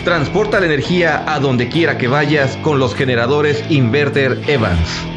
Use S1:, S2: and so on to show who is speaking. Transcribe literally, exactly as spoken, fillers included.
S1: Transporta la energía a donde quiera que vayas con los generadores Inverter Evans.